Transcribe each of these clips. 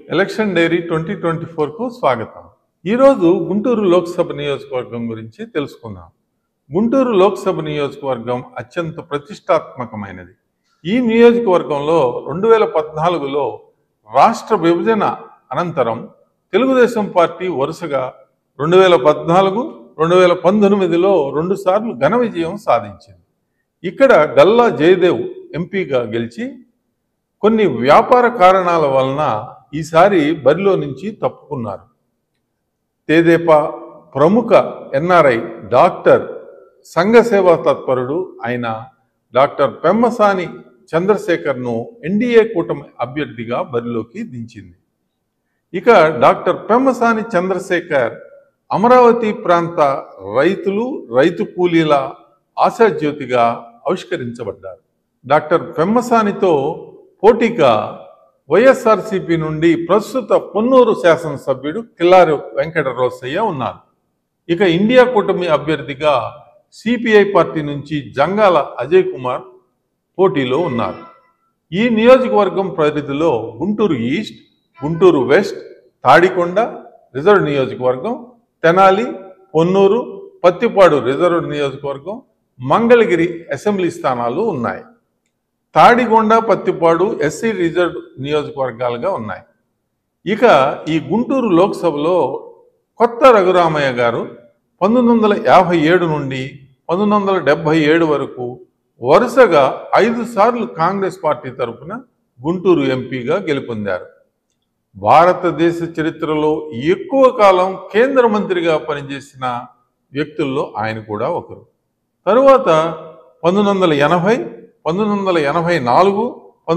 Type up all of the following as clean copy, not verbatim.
Election dairy 2024కు స్వాగతం. ఈరోజు గుంటూరు లోక్సభ నియోజకవర్గం గురించి తెలుసుకుందాం. గుంటూరు లోక్సభ నియోజకవర్గం అత్యంత ప్రతిష్టాత్మకమైనది. ఈ నియోజకవర్గంలో 2014లో రాష్ట్ర విభజన అనంతరం తెలుగుదేశం పార్టీ వరుసగా 2014, 2019లో 2 సార్లు ఘన విజయం సాధించింది. ఇక్కడ గల్లా జయదేవ్ ఎంపీగా గెలిచి కొన్ని వ్యాపార కారణాల వలన ఈసారి బరిలో నుంచి తప్పుకున్నారు. తెదేపా ప్రముఖ ఎన్ఆర్ఐ డాక్టర్ సంఘ సేవా తత్పరుడు అయిన డాక్టర్ పెమ్మసాని చంద్రశేఖర్ను ఎన్డీఏ కూటమి అభ్యర్థిగా బరిలోకి దించింది. ఇక డాక్టర్ పెమ్మసాని చంద్రశేఖర్ అమరావతి ప్రాంత రైతులు, రైతు కూలీల ఆశాజ్యోతిగా ఆవిష్కరించబడ్డారు. డాక్టర్ పెమ్మసానితో పోటీగా వైఎస్ఆర్సీపీ నుండి ప్రస్తుత పొన్నూరు శాసనసభ్యుడు కిల్లారి వెంకట రోసయ్య ఉన్నారు. ఇక ఇండియా కూటమి అభ్యర్థిగా సిపిఐ పార్టీ నుంచి జంగాల అజయ్ కుమార్ పోటీలో ఉన్నారు. ఈ నియోజకవర్గం పరిధిలో Guntur east, Guntur west, Tadikonda reserve నియోజకవర్గం, తెనాలి, పొన్నూరు, పత్తిపాడు రిజర్వ్ నియోజకవర్గం, మంగళగిరి అసెంబ్లీ స్థానాలు ఉన్నాయి. తాడికొండ, పత్తిపాడు ఎస్సీ రిజర్వ్ నియోజకవర్గాలుగా ఉన్నాయి. ఇక ఈ గుంటూరు లోక్సభలో కొత్త రఘురామయ్య గారు 1957 నుండి 1977 వరకు వరుసగా 5 సార్లు కాంగ్రెస్ పార్టీ తరఫున గుంటూరు ఎంపీగా గెలుపొందారు. భారతదేశ చరిత్రలో ఎక్కువ కాలం కేంద్ర మంత్రిగా పనిచేసిన వ్యక్తుల్లో ఆయన కూడా ఒకరు. తరువాత 1980, 1984,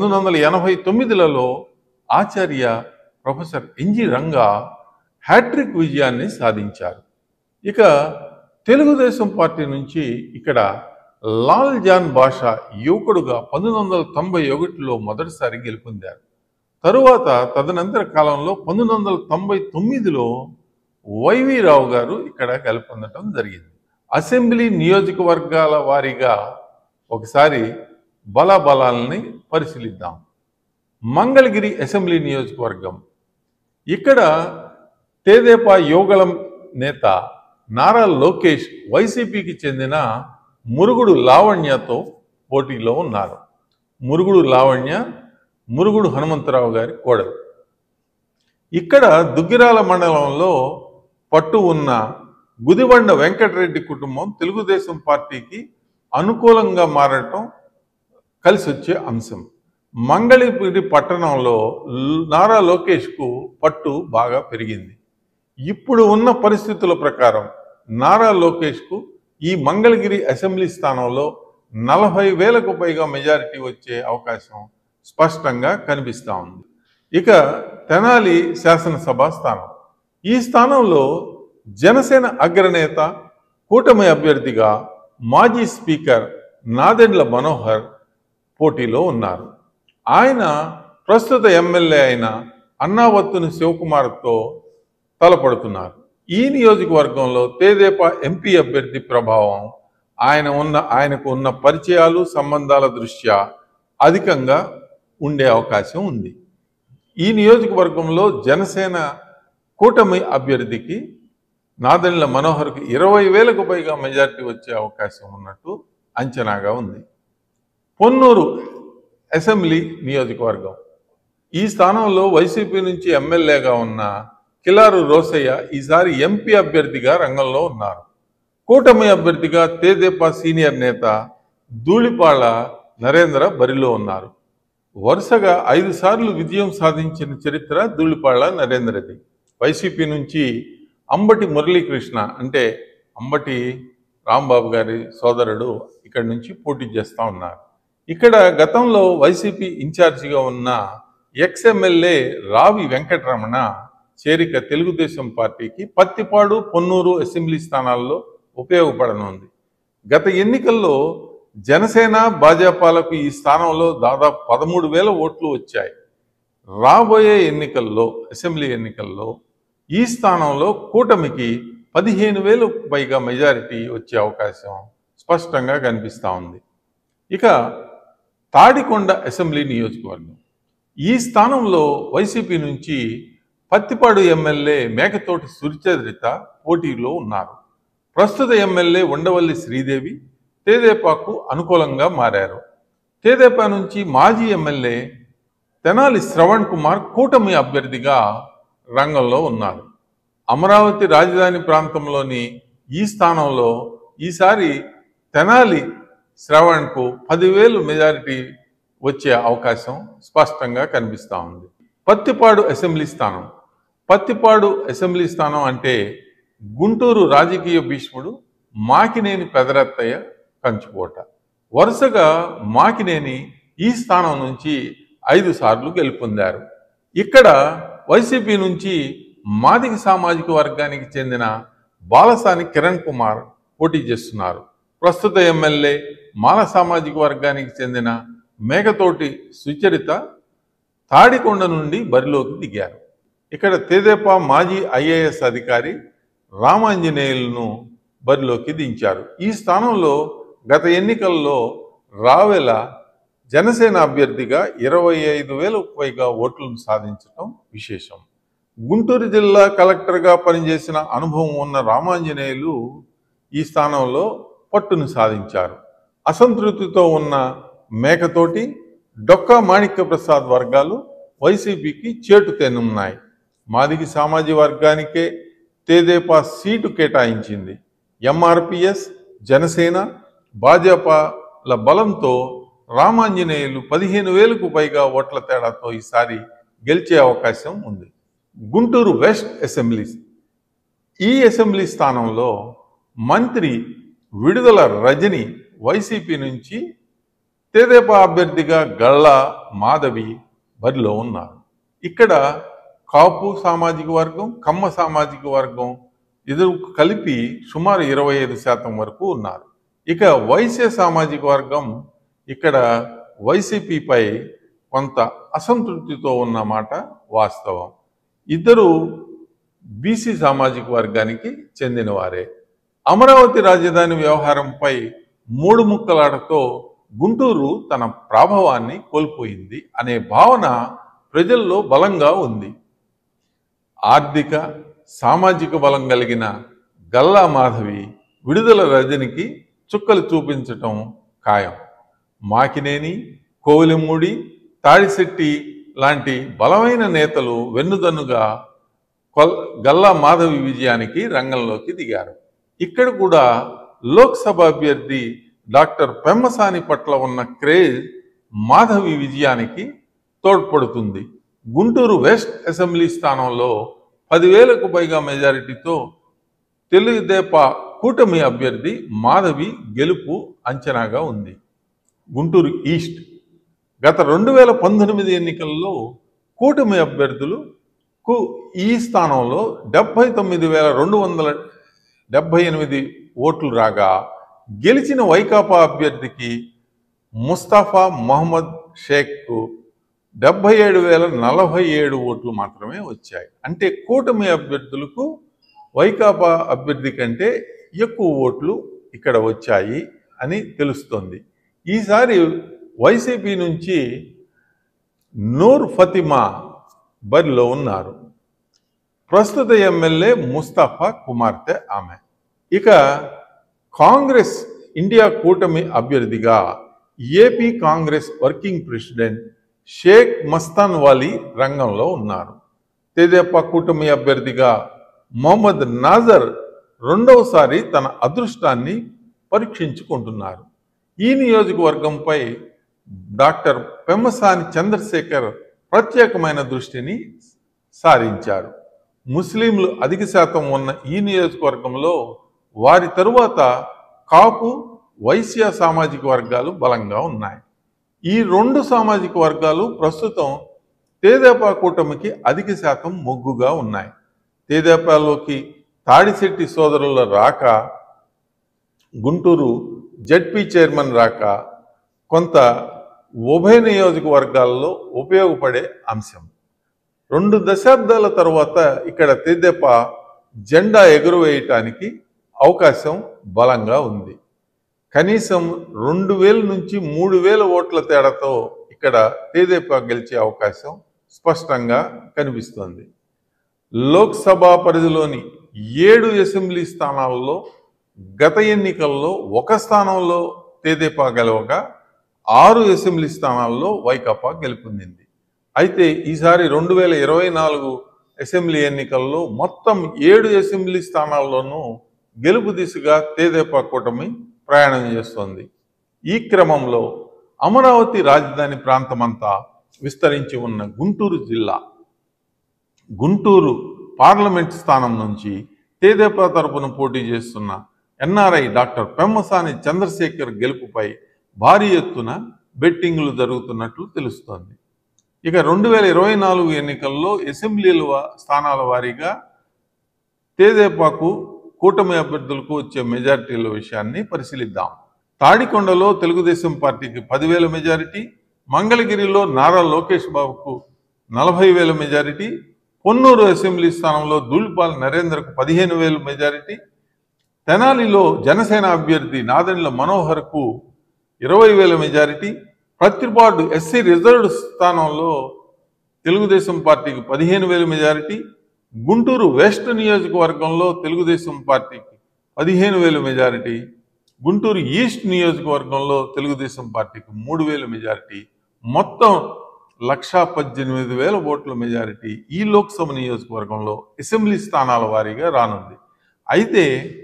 1989లలో Acharya professor NG Ranga hat-trick విజయాన్ని సాధించారు. ఇక తెలుగుదేశం పార్టీ నుంచి ఇక్కడ లాల్ జాన్ బాషా యువకుడుగా 1991లో మొదటిసారి గెలుపొందారు. తరువాత తదనంతర కాలంలో 1999లో వైవి రావు గారు ఇక్కడ గెలుపొందడం జరిగింది. అసెంబ్లీ నియోజకవర్గాల వారీగా ఒకసారి బలాబలాలని పరిశీలిద్దాం. మంగళగిరి అసెంబ్లీ నియోజకవర్గం. ఇక్కడ తెదేపా యువగళం నేత నారా లోకేష్ వైసీపీకి చెందిన మురుగుడు లావణ్యతో పోటీలో ఉన్నారు. మురుగుడు లావణ్య మురుగుడు హనుమంతరావు గారి కోడలు. ఇక్కడ దుగ్గిరాల మండలంలో పట్టు ఉన్న గుదిబండ వెంకటరెడ్డి కుటుంబం తెలుగుదేశం పార్టీకి అనుకూలంగా మారటం కలిసి వచ్చే అంశం. మంగళగిరి పట్టణంలో నారా లోకేష్కు పట్టు బాగా పెరిగింది. ఇప్పుడు ఉన్న పరిస్థితుల ప్రకారం నారా లోకేష్కు ఈ మంగళగిరి అసెంబ్లీ స్థానంలో 40,000కు పైగా మెజారిటీ వచ్చే అవకాశం స్పష్టంగా కనిపిస్తూ ఉంది. ఇక తెనాలి శాసనసభ స్థానం. ఈ స్థానంలో జనసేన అగ్రనేత కూటమి అభ్యర్థిగా మాజీ స్పీకర్ నాదెండ్ల మనోహర్ పోటీలో ఉన్నారు. ఆయన ప్రస్తుత ఎమ్మెల్యే అయిన అన్నావత్తుని శివకుమార్తో తలపడుతున్నారు. ఈ నియోజకవర్గంలో తెదేపా ఎంపీ అభ్యర్థి ప్రభావం ఆయనకు ఉన్న పరిచయాలు, సంబంధాల దృష్ట్యా అధికంగా ఉండే అవకాశం ఉంది. ఈ నియోజకవర్గంలో జనసేన కూటమి అభ్యర్థికి నాదెండ్ల మనోహర్కి 20,000కు పైగా మెజారిటీ వచ్చే అవకాశం ఉన్నట్టు అంచనాగా ఉంది. పొన్నూరు అసెంబ్లీ నియోజకవర్గం. ఈ స్థానంలో వైసీపీ నుంచి ఎమ్మెల్యేగా ఉన్న కిల్లారి రోసయ్య ఈసారి ఎంపీ అభ్యర్థిగా రంగంలో ఉన్నారు. కూటమి అభ్యర్థిగా తెదేపా సీనియర్ నేత ధూళిపాళ నరేంద్ర బరిలో ఉన్నారు. వరుసగా 5 సార్లు విజయం సాధించిన చరిత్ర ధూళిపాళ నరేంద్రది. వైసీపీ నుంచి అంబటి మురళీకృష్ణ అంటే అంబటి రాంబాబు గారి సోదరుడు ఇక్కడి నుంచి పోటీ చేస్తూ ఉన్నారు. ఇక్కడ గతంలో వైసీపీ ఇన్ఛార్జిగా ఉన్న ఎక్స్ఎమ్మెల్యే రావి వెంకటరమణ చేరిక తెలుగుదేశం పార్టీకి పత్తిపాడు, పొన్నూరు అసెంబ్లీ స్థానాల్లో ఉపయోగపడనుంది. గత ఎన్నికల్లో జనసేన, భాజపాలకు ఈ స్థానంలో దాదాపు 13,000 ఓట్లు వచ్చాయి. రాబోయే ఎన్నికల్లో, అసెంబ్లీ ఎన్నికల్లో ఈ స్థానంలో కూటమికి 15,000కు పైగా మెజారిటీ వచ్చే అవకాశం స్పష్టంగా కనిపిస్తూ ఉంది. ఇక తాడికొండ అసెంబ్లీ నియోజకవర్గం. ఈ స్థానంలో వైసీపీ నుంచి పత్తిపాడు ఎమ్మెల్యే మేకతోటి సుచరిత పోటీలో ఉన్నారు. ప్రస్తుత ఎమ్మెల్యే ఉండవల్లి శ్రీదేవి తెదేపాకు అనుకూలంగా మారారు. తెదేపా నుంచి మాజీ ఎమ్మెల్యే తెనాలి శ్రవణ్ కుమార్ కూటమి అభ్యర్థిగా రంగంలో ఉన్నారు. అమరావతి రాజధాని ప్రాంతంలోని ఈ స్థానంలో ఈసారి తెనాలి శ్రవణ్కు 10,000 మెజారిటీ వచ్చే అవకాశం స్పష్టంగా కనిపిస్తూ ఉంది. పత్తిపాడు అసెంబ్లీ స్థానం అంటే గుంటూరు రాజకీయ భీష్ముడు మాకినేని పెదరత్తయ్య కంచుకోట. వరుసగా మాకినేని ఈ స్థానం నుంచి 5 సార్లు గెలుపొందారు. ఇక్కడ వైసీపీ నుంచి మాదిగ సామాజిక వర్గానికి చెందిన బాలసాని కిరణ్ కుమార్ పోటీ చేస్తున్నారు. ప్రస్తుత ఎమ్మెల్యే మాల సామాజిక వర్గానికి చెందిన మేకతోటి సుచరిత తాడికొండ నుండి బరిలోకి దిగారు. ఇక్కడ తెదేపా మాజీ ఐఏఎస్ అధికారి రామాంజనేయులను బరిలోకి దించారు. ఈ స్థానంలో గత ఎన్నికల్లో రావెల జనసేన అభ్యర్థిగా 25,000కు పైగా ఓట్లను సాధించడం విశేషం. గుంటూరు జిల్లా కలెక్టర్గా పనిచేసిన అనుభవం ఉన్న రామాంజనేయులు ఈ స్థానంలో పట్టును సాధించారు. అసంతృప్తితో ఉన్న మేకతోటి డొక్కా మాణిక్య ప్రసాద్ వర్గాలు వైసీపీకి చేటు తెనున్నాయి. మాదిగ సామాజిక వర్గానికే తెదేపా సీటు కేటాయించింది. ఎంఆర్పిఎస్, జనసేన, భాజపాల బలంతో రామాంజనేయులు 15,000కు పైగా ఓట్ల తేడాతో ఈసారి గెలిచే అవకాశం ఉంది. గుంటూరు వెస్ట్ ఈ అసెంబ్లీ స్థానంలో మంత్రి విడుదల రజని వైసీపీ నుంచి తెదేపా అభ్యర్థిగా గళ్ళ మాధవి బరిలో ఉన్నారు. ఇక్కడ కాపు సామాజిక వర్గం, కమ్మ సామాజిక వర్గం ఇద్దరు కలిపి సుమారు 25% వరకు ఉన్నారు. ఇక వైశ్య సామాజిక వర్గం ఇక్కడ వైసీపీపై కొంత అసంతృప్తితో ఉన్నమాట వాస్తవం. ఇద్దరు బీసీ సామాజిక వర్గానికి చెందిన వారే. అమరావతి రాజధాని వ్యవహారంపై 3 ముక్కలాటతో గుంటూరు తన ప్రాభవాన్ని కోల్పోయింది అనే భావన ప్రజల్లో బలంగా ఉంది. ఆర్థిక సామాజిక బలం కలిగిన గల్లా మాధవి విడుదల రజనికి చుక్కలు చూపించటం ఖాయం. మాకినేని, కోవెలమూడి, తాడిశెట్టి లాంటి బలమైన నేతలు వెన్నుదన్నుగా గల్లా మాధవి విజయానికి రంగంలోకి దిగారు. ఇక్కడ కూడా లోక్సభ అభ్యర్థి డాక్టర్ పెమ్మసాని పట్ల ఉన్న క్రేజ్ మాధవి విజయానికి తోడ్పడుతుంది. గుంటూరు వెస్ట్ అసెంబ్లీ స్థానంలో 10,000కు పైగా మెజారిటీతో తెలుగుదేపా కూటమి అభ్యర్థి మాధవి గెలుపు అంచనాగా ఉంది. గుంటూరు ఈస్ట్ గత 2019 ఎన్నికల్లో కూటమి అభ్యర్థులకు ఈ స్థానంలో 79,278 ఓట్లు రాగా గెలిచిన వైకాపా అభ్యర్థికి ముస్తఫా మహమ్మద్ షేక్కు 77,047 ఓట్లు మాత్రమే వచ్చాయి. అంటే కూటమి అభ్యర్థులకు వైకాపా అభ్యర్థి కంటే ఎక్కువ ఓట్లు ఇక్కడ వచ్చాయి అని తెలుస్తోంది. ఈసారి వైసీపీ నుంచి నూర్ ఫతిమా బరిలో ఉన్నారు. ప్రస్తుత ఎమ్మెల్యే ముస్తఫా కుమార్తె ఆమె. ఇక కాంగ్రెస్ ఇండియా కూటమి అభ్యర్థిగా AP Congress working president Sheikh Mastan Vali రంగంలో ఉన్నారు. తెదేపా కూటమి అభ్యర్థిగా మొహమ్మద్ నాజర్ రెండవసారి తన అదృష్టాన్ని పరీక్షించుకుంటున్నారు. ఈ నియోజకవర్గంపై డాక్టర్ పెమ్మసాని చంద్రశేఖర్ ప్రత్యేకమైన దృష్టిని సారించారు. ముస్లింలు అధిక శాతం ఉన్న ఈ నియోజకవర్గంలో వారి తరువాత కాపు, వైశ్య సామాజిక వర్గాలు బలంగా ఉన్నాయి. ఈ 2 సామాజిక వర్గాలు ప్రస్తుతం తెదేపా కూటమికి అధిక శాతం మొగ్గుగా ఉన్నాయి. తెదేపాలోకి తాడిశెట్టి సోదరుల రాక, గుంటూరు జడ్పీ చైర్మన్ రాక కొంత ఉభయ నియోజకవర్గాల్లో ఉపయోగపడే అంశం. 2 దశాబ్దాల తర్వాత ఇక్కడ తెదేపా జెండా ఎగురవేయటానికి అవకాశం బలంగా ఉంది. కనీసం 2,000 నుంచి 3,000 ఓట్ల తేడాతో ఇక్కడ తెదేపా గెలిచే అవకాశం స్పష్టంగా కనిపిస్తోంది. లోక్సభ పరిధిలోని 7 అసెంబ్లీ స్థానాల్లో గత ఎన్నికల్లో ఒక స్థానంలో తెదేపా గెలవగా 6 అసెంబ్లీ స్థానాల్లో వైకాపా గెలుపొందింది. అయితే ఈసారి 2024 అసెంబ్లీ ఎన్నికల్లో మొత్తం 7 అసెంబ్లీ స్థానాల్లోనూ గెలుపు దిశగా తెదేపా కూటమి ప్రయాణం చేస్తోంది. ఈ క్రమంలో అమరావతి రాజధాని ప్రాంతమంతా విస్తరించి ఉన్న గుంటూరు జిల్లా గుంటూరు పార్లమెంట్ స్థానం నుంచి తెదేపా తరపున పోటీ చేస్తున్న ఎన్ఆర్ఐ డాక్టర్ పెమ్మసాని చంద్రశేఖర్ గెలుపుపై భారీ ఎత్తున బెట్టింగ్లు జరుగుతున్నట్లు తెలుస్తోంది. ఇక 2024 ఎన్నికల్లో అసెంబ్లీల స్థానాల వారీగా తెదేపాకు కూటమి అభ్యర్థులకు వచ్చే మెజారిటీల విషయాన్ని పరిశీలిద్దాం. తాడికొండలో తెలుగుదేశం పార్టీకి 10,000 మెజారిటీ, మంగళగిరిలో నారా లోకేష్ బాబుకు 40,000 మెజారిటీ, పొన్నూరు అసెంబ్లీ స్థానంలో ధూళిపాల నరేంద్రకు 15,000 మెజారిటీ, తెనాలిలో జనసేన అభ్యర్థి నాదెండ్ల మనోహర్కు 20,000 మెజారిటీ, ప్రతిపాడు ఎస్సీ రిజర్వ్డ్ స్థానంలో తెలుగుదేశం పార్టీకి 15,000 మెజారిటీ, గుంటూరు వెస్ట్ నియోజకవర్గంలో తెలుగుదేశం పార్టీకి 15,000 మెజారిటీ, గుంటూరు ఈస్ట్ నియోజకవర్గంలో తెలుగుదేశం పార్టీకి 3,000 మెజారిటీ, మొత్తం 1,18,000 ఓట్ల మెజారిటీ ఈ లోక్సభ నియోజకవర్గంలో అసెంబ్లీ స్థానాల వారీగా రానుంది. అయితే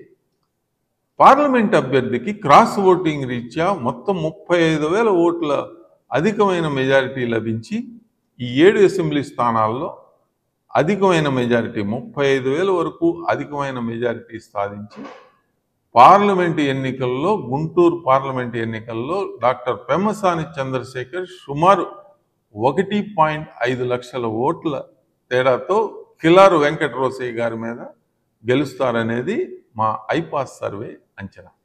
పార్లమెంట్ అభ్యర్థికి క్రాస్ ఓటింగ్ రీత్యా మొత్తం 35,000 ఓట్ల అధికమైన మెజారిటీ లభించి ఈ 7 అసెంబ్లీ స్థానాల్లో అధికమైన మెజారిటీ 35,000 వరకు అధికమైన మెజారిటీ సాధించి పార్లమెంటు ఎన్నికల్లో గుంటూరు పార్లమెంటు ఎన్నికల్లో డాక్టర్ పెమ్మసాని చంద్రశేఖర్ సుమారు 1.5 లక్షల ఓట్ల తేడాతో కిలారు వెంకట రోసయ్య గారి మీద గెలుస్తారనేది మా ఐపాస్ సర్వే అంచనా.